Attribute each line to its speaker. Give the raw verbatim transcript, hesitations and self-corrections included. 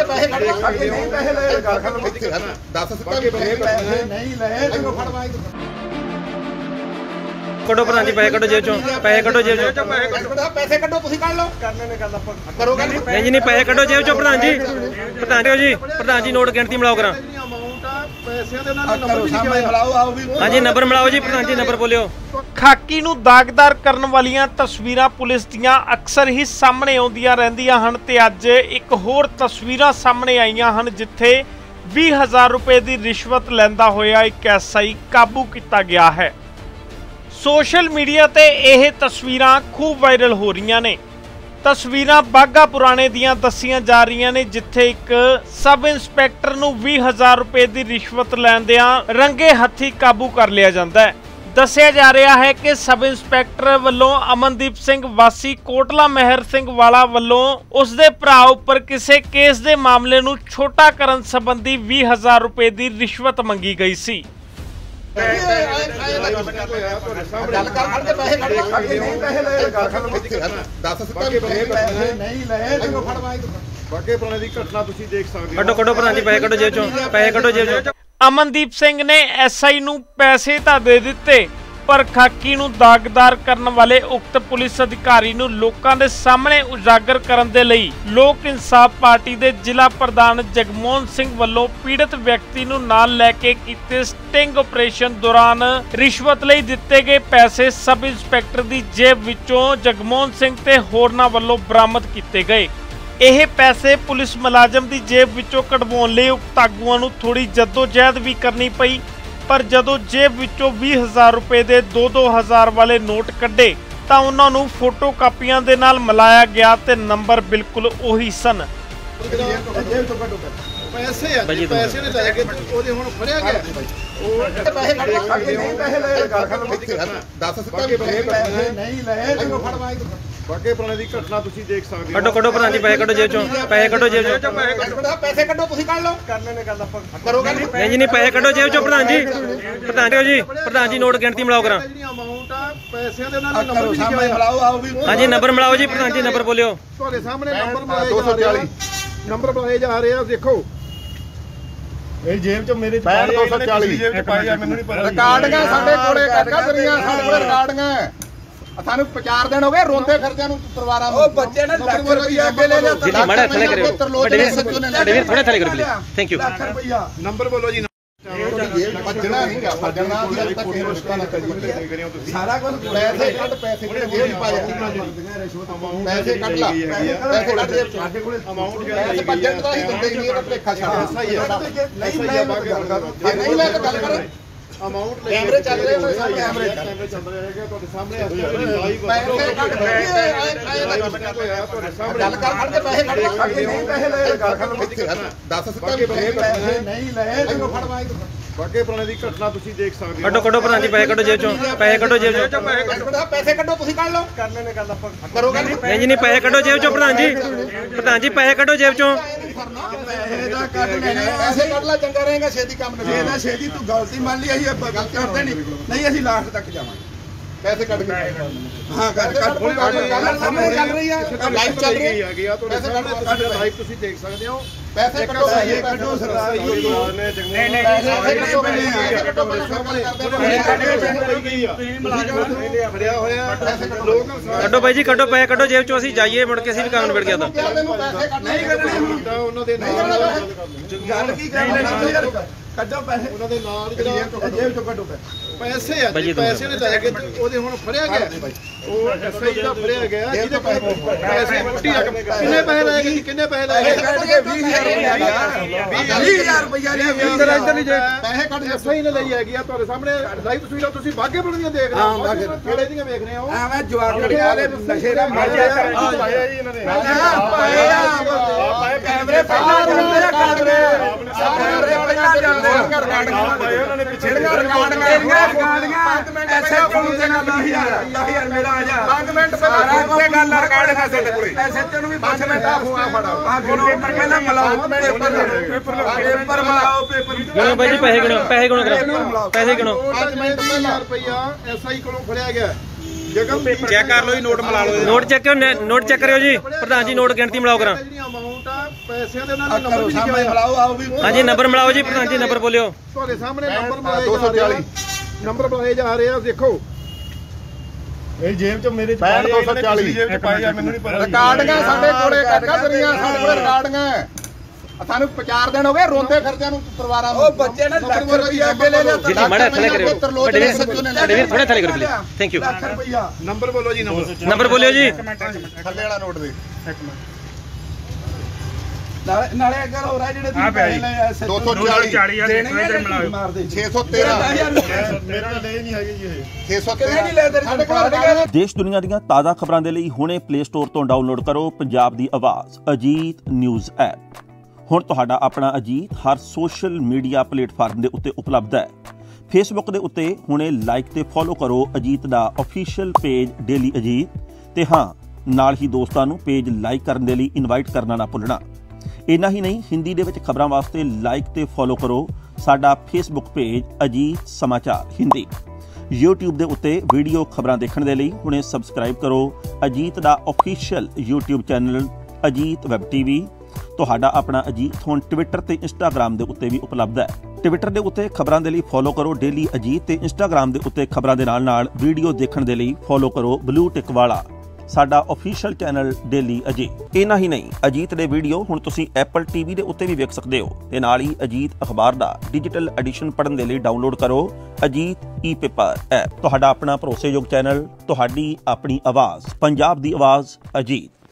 Speaker 1: कटो प्रधान जी पैसे कटो जेब चो पैसे कटो जेब चो
Speaker 2: पैसे कटो तुसी कर लो करने ने गल ਆਪਾਂ ਕਰੋਗੇ
Speaker 1: नहीं जी नहीं पैसे कटो जेब चो प्रधान जी प्रधान जी प्रधान जी नोट गिनती मिलाओ करा हाँ जी नंबर मिलाओ जी प्रधान जी नंबर बोलियो।
Speaker 3: ਖਾਕੀ ਨੂੰ ਦਾਗਦਾਰ ਕਰਨ ਵਾਲੀਆਂ ਤਸਵੀਰਾਂ ਪੁਲਿਸ ਦੀਆਂ ਅਕਸਰ ਹੀ ਸਾਹਮਣੇ ਆਉਂਦੀਆਂ ਰਹਿੰਦੀਆਂ ਹਨ ਤੇ ਅੱਜ ਇੱਕ ਹੋਰ ਤਸਵੀਰਾਂ ਸਾਹਮਣੇ ਆਈਆਂ ਹਨ ਜਿੱਥੇ ਵੀਹ ਹਜ਼ਾਰ ਰੁਪਏ ਦੀ ਰਿਸ਼ਵਤ ਲੈਂਦਾ ਹੋਇਆ ਇੱਕ ਐਸਆਈ ਕਾਬੂ ਕੀਤਾ ਗਿਆ ਹੈ। सोशल मीडिया ते यह तस्वीरां खूब वायरल हो रही ने। तस्वीरां बाघा पुराने दियां दसियां जा रही ने जिथे एक सब इंस्पैक्टर नूं बीस हजार रुपए की रिश्वत लैंदियां रंगे हथी काबू कर लिया जाता है। दस्सिया जा रहा है कि सब इंस्पैक्टर वालों अमनदीप सिंह वासी कोटला मेहर सिंह वाला वालों उसदे भरा उपर किसी केस के मामले नूं छोटा करन संबंधी बीस हजार रुपए की रिश्वत मंगी गई सी। अमनदीप सिंह ने एसआई नूं पैसे तां दे दिते पर खाकी नूं दागदार करन वाले उक्त पुलिस अधिकारी नूं लोकां दे सामने उजागर करन दे लई लोक इंसाफ पार्टी दे जिला प्रधान जगमोहन सिंह वल्लों पीड़ित व्यक्ति नूं नाल लैके कीते स्टिंग ऑपरेशन दौरान रिश्वत लई दिते गए पैसे सब इंस्पैक्टर दी जेब विचों जगमोहन सिंह ते होरनां वल्लों बरामद कीते गए। ਇਹ पैसे पुलिस मुलाजम की जेब विचों कढवाउण लई उक्त आगूआं नूं थोड़ी जद्दोजहद भी करनी पई पर जदों जेब विचों बीस हजार रुपए के दो दो हजार वाले नोट कढ़े तां उन्हां नूं फोटो कापियां दे नाल मिलाया गया ते नंबर बिल्कुल ओही सन।
Speaker 2: पैसे पैसे ने ले के ओदे हुण फड़िया गया ਉਹ ਪੈਸੇ ਨਹੀਂ ਲਏ ਤੈਨੂੰ ਫੜਵਾਈ ਬਾਗੇ ਪੁਰਾਣੇ ਦੀ ਘਟਨਾ ਤੁਸੀਂ ਦੇਖ ਸਕਦੇ ਹੋ।
Speaker 1: ਕਟੋ ਕਟੋ ਪ੍ਰਧਾਨ ਜੀ ਪੈਸੇ ਕਟੋ ਜੇਬ ਚੋਂ ਪੈਸੇ ਕਟੋ ਜੇਬ ਚੋਂ
Speaker 2: ਪੈਸੇ ਕਟੋ ਤੁਸੀਂ ਕਰ ਲਓ ਕਰਨੇ ਨੇ ਗੱਲ ਆਪਾਂ ਕਰੋਗੇ
Speaker 1: ਨਹੀਂ ਜੀ ਨਹੀਂ ਪੈਸੇ ਕਟੋ ਜੇਬ ਚੋਂ ਪ੍ਰਧਾਨ ਜੀ ਪ੍ਰਧਾਨ ਜੀ ਪ੍ਰਧਾਨ ਜੀ ਨੋਟ ਗਿਣਤੀ ਮਿਲਾਓ ਕਰਾ
Speaker 2: ਜਿਹੜੀ ਅਮਾਉਂਟ ਆ ਪੈਸਿਆਂ ਦੇ ਉਹਨਾਂ ਨੇ ਨੰਬਰ ਵੀ ਲਿਖਿਆ ਮਿਲਾਓ ਆਓ ਵੀ
Speaker 1: ਹਾਂ ਜੀ ਨੰਬਰ ਮਿਲਾਓ ਜੀ ਪ੍ਰਧਾਨ ਜੀ ਨੰਬਰ ਬੋਲਿਓ।
Speaker 2: ਤੁਹਾਡੇ ਸਾਹਮਣੇ ਨੰਬਰ ਮਿਲਾਏ ਦੋ ਸੌ ਚਾਲੀ ਨੰਬਰ ਮਿਲਾਏ ਜਾ ਰਹੇ ਆ ਦੇਖੋ ਇਹ ਜੇਬ ਚ ਮੇਰੇ ਦੋ ਸੌ ਚਾਲੀ ਜੇਬ ਚ ਪਾਈ ਆ ਮੈਨੂੰ ਨਹੀਂ ਪਤਾ ਰਿਕਾਰਡਿੰਗਾਂ ਸਾਡੇ ਕੋਲੇ ਕਾਕਾ ਤੇਰੀਆਂ ਸਾਡੇ ਕੋਲੇ ਰਿਕਾਰਡਿੰਗਾਂ ਸਾਨੂੰ ਚਾਰ ਦਿਨ ਹੋ ਗਏ ਰੋਂਦੇ ਫਿਰਦਿਆਂ ਨੂੰ ਪਰਿਵਾਰਾਂ ਨੂੰ ਉਹ ਬੱਚੇ ਨੇ ਲੱਖ ਰੁਪਈਆ ਅੱਗੇ ਲੈ ਲਿਆ
Speaker 1: ਜੀ ਮਾੜਾ ਥੱਲੇ ਕਰਿਓ ਵੱਡੇ ਵੀਰ ਵੱਡੇ ਵੀਰ ਥੋੜਾ ਥੱਲੇ ਕਰੋ ਪਲੀਜ਼ ਥੈਂਕ ਯੂ
Speaker 2: ਲੱਖ ਰੁਪਈਆ ਨੰਬਰ ਬੋਲੋ ਜੀ ਭੱਜਣਾ ਨਹੀਂ ਗਾ ਭੱਜਣਾ ਅੱਜ ਤੱਕ ਇਹ ਰਿਸ਼ਤਾ ਨਾ ਕਰੀਏ ਸਾਰਾ ਕੁਝ ਪੈਸੇ ਕੱਢ ਪੈਸੇ ਕਿਹੜੇ ਜੇਬ ਚ ਪਾਇਆ ਪੈਸੇ ਕੱਢ ਲਾ ਪੈਸੇ ਕੱਢ ਜੇਬ ਸਾਡੇ ਕੋਲੇ ਅਮਾਉਂਟ ਜਿਹੜਾ ਭੱਜਣ ਦਾ ਹੀ ਦਿੰਦੇ ਨਹੀਂ ਇਹਦਾ ਭਲੇਖਾ ਛੱਡ ਸਹੀ ਹੈ ਨਹੀਂ ਲੈ ਨਹੀਂ ਲੈ ਗੱਲ ਕਰ ਅਮਾਉਂਟ ਕੈਮਰੇ ਚੱਲ ਰਹੇ ਨੇ ਸਾਰੇ ਕੈਮਰੇ ਕੈਮਰੇ ਚੱਲ ਰਹੇ ਹੈਗੇ ਤੁਹਾਡੇ ਸਾਹਮਣੇ ਲਾਈਵ ਪੈਸੇ ਕੱਢ ਤੁਹਾਡੇ ਸਾਹਮਣੇ ਗੱਲ ਕਰ ਖੜ ਕੇ ਪੈਸੇ ਕੱਢ ਨਹੀਂ ਪੈਸੇ ਲੈ ਗੱਲ ਕਰ ਦੱਸ ਸਿੱਧਾ ਵੀ ਪੈਸੇ ਨਹੀਂ ਲਏ ਤੈਨੂੰ ਫੜਵਾਈ ਬਾਗੇ ਪੁਰਾਣੇ ਦੀ ਘਟਨਾ ਤੁਸੀਂ ਦੇਖ ਸਕਦੇ ਹੋ।
Speaker 1: ਕਟੋ ਕਟੋ ਪ੍ਰਧਾਨ ਜੀ ਪੈਸੇ ਕਟੋ ਜੇਬ ਚੋਂ ਪੈਸੇ ਕਟੋ ਜੇਬ ਚੋਂ
Speaker 2: ਪੈਸੇ ਕਟੋ ਤੁਸੀਂ ਕਰ ਲਓ ਕਰਨੇ ਨੇ ਗੱਲ ਆਪਾਂ ਕਰੋਗੇ
Speaker 1: ਨਹੀਂ ਜੀ ਨਹੀਂ ਪੈਸੇ ਕਟੋ ਜੇਬ ਚੋਂ ਪ੍ਰਧਾਨ ਜੀ ਪ੍ਰਧਾਨ ਜੀ ਪੈਸੇ ਕਟੋ ਜੇਬ ਚੋਂ
Speaker 2: ਪੈਸੇ ਦਾ ਕੱਢ ਲੈਣੇ ਪੈਸੇ ਕੱਢ ਲੈ ਚੰਗਾ ਰਹੇਗਾ ਛੇਤੀ ਕੰਮ ਨਿਬੇੜ ਇਹਦਾ ਛੇਤੀ ਤੂੰ ਗਲਤੀ ਮੰਨ ਲਈ ਅਸੀਂ ਗਲਤੀ ਕਰਦੇ ਨਹੀਂ ਨਹੀਂ ਅਸੀਂ ਲਾਸਟ ਤੱਕ ਜਾਵਾਂਗੇ ਪੈਸੇ ਕੱਢ ਕੇ ਹਾਂ ਕੱਢ ਕੱਢ ਸਾਹਮਣੇ ਚੱਲ ਰਹੀ ਹੈ ਲਾਈਵ ਚੱਲ ਰਹੀ ਹੈਗੀ ਆ ਤੁਹਾਡੇ ਸਾਹਮਣੇ ਲਾਈਵ ਤੁਸੀਂ ਦੇਖ ਸਕਦੇ ਹੋ ਪੈਸੇ ਕੱਢੋ ਪੈਸੇ ਕੱਢੋ ਸਰਦਾਰ ਜੀ ਨਹੀਂ ਨਹੀਂ ਪੈਸੇ ਕੱਢੋ ਫੜਿਆ ਹੋਇਆ ਲੋਕ
Speaker 1: ਕੱਢੋ ਬਾਈ ਜੀ ਕੱਢੋ ਪੈਸੇ ਕੱਢੋ ਜੇਬ ਚੋਂ ਅਸੀਂ ਜਾਈਏ ਮੁੜ ਕੇ ਅਸੀਂ ਵੀ ਕੰਮ ਨਿਬੜ ਗਿਆ ਤਾਂ
Speaker 2: ਨਹੀਂ ਕੱਢਣੇ ਹੁੰਦਾ ਉਹਨਾਂ ਦੇ ਨਾਲ ਗੱਲ ਕੀ ਕਰਨੀ ਕੱਢੋ ਪੈਸੇ ਉਹਨਾਂ ਦੇ ਨਾਲ ਜਿਹੜਾ ਜੇਬ ਚੋਂ ਕੱਢੋ ਪੈਸੇ ਆ ਪੈਸੇ ਨੇ ਲੈ ਕੇ ਉਹਦੇ ਹੁਣ ਫੜਿਆ ਗਿਆ ਉਹ ਐਸਆਈ ਦਾ ਫੜਿਆ ਗਿਆ ਜਿਹਦੇ ਪੈਸੇ ਮੋਟੀ ਰਕਮ ਕਿੰਨੇ ਪੈਸੇ ਲੈ ਗਏ ਕਿੰਨੇ ਪੈਸੇ ਲੈ ਗਏ ਕੱਢ ਕੇ ਵੀਹ ਹਜ਼ਾਰ ਰੁਪਇਆ ਲਿਆ ਇੱਧਰ ਇੱਧਰ ਨਹੀਂ ਜੇ ਪੈਸੇ ਕੱਢ ਐਸਆਈ ਨੇ ਲਈ ਹੈਗੀ ਆ ਤੁਹਾਡੇ ਸਾਹਮਣੇ ਲਾਈਵ ਤਸਵੀਰਾਂ ਤੁਸੀਂ ਬਾਗੇ ਬਣਦੀਆਂ ਦੇਖ ਰਹੇ ਹੋ ਕਿਹੜੇ ਦੀਆਂ ਵੇਖ ਰਹੇ ਹੋ ਐਵੇਂ ਜਵਾਬ ਵਾਲੇ ਨਸ਼ੇ ਦਾ ਪਾਇਆ ਜੀ ਇਹਨਾਂ ਨੇ ਪਾਇਆ ਕੈਮਰੇ ਪਹਿਲਾਂ ਬਣਾਉਂਦੇ ਆ ਕੈਮਰੇ ਕੈਮਰੇ ਪਹਿਲਾਂ ਜਾਂਦੇ ਆ ਉਹਨਾਂ ਨੇ ਪਿੱਛੇ ਰਿਕਾਰਡਿੰਗਾਂ ਐਸਐਚਓ ਨੂੰ ਦੇਣਾ ਦਸ ਹਜ਼ਾਰ ਦਸ ਹਜ਼ਾਰ ਮੇਰਾ ਆ ਜਾ ਪੰਜ ਮਿੰਟ ਪਹਿਲਾਂ ਉੱਤੇ ਗੱਲ ਰਿਕਾਰਡਿੰਗਾਂ ਸਾਡੇ ਕੋਲੇ ਐਸਐਚਓ ਨੂੰ ਵੀ ਪੰਜ ਮਿੰਟ ਆ ਫੋਨ ਫੜਾ ਆ ਪੇਪਰ ਪਹਿਲਾਂ ਮਿਲਾਓ ਪੇਪਰ ਪੇਪਰ ਮਿਲਾਓ ਪੇਪਰ
Speaker 1: ਗਿਣੋ ਬਾਈ ਜੀ ਪੈਸੇ ਗਿਣੋ ਪੈਸੇ ਗਿਣੋ ਕਰਾ ਪੈਸੇ ਗਿਣੋ
Speaker 2: ਪੰਜ ਮਿੰਟ ਹਜ਼ਾਰ ਰੁਪਇਆ ਐਸਆਈ ਕੋਲੋਂ ਫੜਿਆ ਗਿਆ ਚੈੱਕ ਕਰ ਲਓ ਜੀ ਨੋਟ ਮਿਲਾ ਲਓ
Speaker 1: ਨੋਟ ਚੈੱਕ ਕਰੋ ਨੋਟ ਚੈੱਕ ਕਰਿਓ ਜੀ ਪ੍ਰਧਾਨ ਜੀ ਨੋਟ ਗਿਣਤੀ ਮਿਲਾਓ ਕਰਾ
Speaker 2: ਜਿਹੜੀ ਅਮਾਉਂਟ ਆ ਪੈਸਿਆਂ ਦੇ ਨਾਲ ਨੰਬਰ ਵੀ ਲਿਖਿਆ ਹੋਇਆ।
Speaker 1: ਹਾਂਜੀ ਨੰਬਰ ਮਿਲਾਓ ਜੀ ਪ੍ਰਧਾਨ ਜੀ, ਨੰਬਰ ਬੋਲਿਓ।
Speaker 2: ਤੁਹਾਡੇ ਸਾਹਮਣੇ ਨੰਬਰ ਮਿਲਾਏ ਜਾ ਰਹੇ ਆ, ਨੰਬਰ ਮਿਲਾਏ ਜਾ ਰਹੇ ਆ, ਦੇਖੋ ਇਹ ਜੇਬ ਚ ਮੇਰੇ ਚ ਪਾਏ ਦੋ ਸੌ ਚਾਲੀ ਜੇਬ ਚ ਪਾਏ ਆ, ਮੈਨੂੰ ਨਹੀਂ ਪਤਾ।
Speaker 4: ਰਿਕਾਰਡਿੰਗਾਂ ਸਾਡੇ ਕੋਲੇ ਕਾਕਾ ਦਰੀਆਂ ਸਾਡੇ ਕੋਲੇ ਰਿਕਾਰਡਿੰਗਾਂ ਸਾਨੂੰ ਚਾਰ ਦਿਨ ਹੋ ਗਏ ਰੋਂਦੇ ਫਿਰਦਿਆਂ ਨੂੰ ਪਰਿਵਾਰਾਂ ਨੂੰ। ਉਹ ਬੱਚੇ ਨੇ ਲੱਖ ਰੁਪਈਆ ਅੱਗੇ ਲੈ ਲਿਆ।
Speaker 1: ਜੀ ਮਾੜਾ ਥੱਲੇ ਕਰਿਓ ਵੱਡੇ ਵੀਰ, ਵੱਡੇ ਵੀਰ ਥੋੜਾ ਥੱਲੇ ਕਰੋ ਪਲੀਜ਼, ਥੈਂਕ ਯੂ।
Speaker 2: ਲੱਖ ਰੁਪਈਆ ਨੰਬਰ ਬੋਲੋ ਜੀ, ਨੰਬਰ
Speaker 1: ਨੰਬਰ ਬੋਲਿਓ ਜੀ।
Speaker 4: ਥੱਲੇ ਵਾਲਾ ਨੋਟ ਦੇ ਇੱਕ ਮਿੰਟ।
Speaker 2: ਨਾਲੇ ਨਾਲੇ ਅੱਗੇ ਹੋ ਰਿਹਾ ਜਿਹੜੇ ਤੁਸੀਂ ਪੈਸੇ ਲਏ
Speaker 4: ਦੋ ਸੌ ਚਾਲੀ
Speaker 2: ਦੇਣੇ ਮਾਰਦੇ
Speaker 4: ਛੇ ਸੌ ਤੇਰਾਂ
Speaker 2: ਮੇਰਾ ਲੈ ਨਹੀਂ ਹੈਗੇ ਜੀ ਇਹ
Speaker 4: ਛੇ ਸੌ ਤੇਰਾਂ ਨਹੀਂ ਲੈ ਤੇਰੇ ਸਾਡੇ ਕੋਲ।
Speaker 5: ਦੇਸ਼ ਦੁਨੀਆ ਦੀਆਂ ਤਾਜ਼ਾ ਖਬਰਾਂ ਦੇ ਲਈ ਹੁਣੇ ਪਲੇ ਸਟੋਰ ਤੋਂ ਡਾਊਨਲੋਡ ਕਰੋ ਪੰਜਾਬ ਦੀ ਆਵਾਜ਼ ਅਜੀਤ ਨਿਊਜ਼ ਐਪ। ਹੁਣ ਤੁਹਾਡਾ ਆਪਣਾ ਅਜੀਤ ਹਰ ਸੋਸ਼ਲ ਮੀਡੀਆ ਪਲੇਟਫਾਰਮ ਦੇ ਉੱਤੇ ਉਪਲਬਧ ਹੈ। ਫੇਸਬੁੱਕ ਦੇ ਉੱਤੇ ਹੁਣੇ ਲਾਈਕ ਤੇ ਫੋਲੋ ਕਰੋ ਅਜੀਤ ਦਾ ਅਫੀਸ਼ੀਅਲ ਪੇਜ ਡੇਲੀ ਅਜੀਤ, ਤੇ ਹਾਂ ਨਾਲ ਹੀ ਦੋਸਤਾਂ ਨੂੰ ਪੇਜ ਲਾਈਕ ਕਰਨ ਦੇ ਲਈ ਇਨਵਾਈਟ ਕਰਨਾ ਨਾ ਭੁੱਲਣਾ। ਇੰਨਾ ਹੀ ਨਹੀਂ, ਹਿੰਦੀ ਦੇ ਵਿੱਚ ਖਬਰਾਂ ਵਾਸਤੇ ਲਾਈਕ ਤੇ ਫੋਲੋ ਕਰੋ ਸਾਡਾ ਫੇਸਬੁੱਕ ਪੇਜ ਅਜੀਤ ਸਮਾਚਾਰ ਹਿੰਦੀ। YouTube ਦੇ ਉੱਤੇ ਵੀਡੀਓ ਖਬਰਾਂ ਦੇਖਣ ਦੇ ਲਈ ਹੁਣੇ ਸਬਸਕ੍ਰਾਈਬ ਕਰੋ ਅਜੀਤ ਦਾ official YouTube channel Ajit web TV. ਤੁਹਾਡਾ ਆਪਣਾ ਅਜੀਤ ਹੁਣ ਟਵਿੱਟਰ ਤੇ ਇੰਸਟਾਗ੍ਰਾਮ ਦੇ ਉੱਤੇ ਵੀ ਉਪਲਬਧ ਹੈ। ਟਵਿੱਟਰ ਦੇ ਉੱਤੇ ਖਬਰਾਂ ਦੇ ਲਈ ਫੋਲੋ ਕਰੋ ਡੇਲੀ ਅਜੀਤ, ਤੇ ਇੰਸਟਾਗ੍ਰਾਮ ਦੇ ਉੱਤੇ ਖਬਰਾਂ ਦੇ ਨਾਲ ਨਾਲ ਵੀਡੀਓ ਦੇਖਣ ਦੇ ਲਈ ਫੋਲੋ ਕਰੋ ਬਲੂ ਟਿਕ ਵਾਲਾ ਸਾਡਾ ਅਫੀਸ਼ੀਅਲ ਚੈਨਲ ਡੇਲੀ ਅਜੀਤ। ਇੰਨਾ ਹੀ ਨਹੀਂ, ਅਜੀਤ ਦੇ ਵੀਡੀਓ ਹੁਣ ਤੁਸੀਂ ਐਪਲ ਟੀਵੀ ਦੇ ਉੱਤੇ ਵੀ ਵੇਖ ਸਕਦੇ ਹੋ, ਤੇ ਨਾਲ ਹੀ ਅਜੀਤ ਅਖਬਾਰ ਦਾ ਡਿਜੀਟਲ ਐਡੀਸ਼ਨ ਪੜ੍ਹਨ ਦੇ ਲਈ ਡਾਊਨਲੋਡ ਕਰੋ ਅਜੀਤ ਈ ਪੇਪਰ ਐਪ। ਤੁਹਾਡਾ ਆਪਣਾ ਭਰੋਸੇਯੋਗ ਚੈਨਲ, ਤੁਹਾਡੀ ਆਪਣੀ ਆਵਾਜ਼, ਪੰਜਾਬ ਦੀ ਆਵਾਜ਼ ਅਜੀਤ।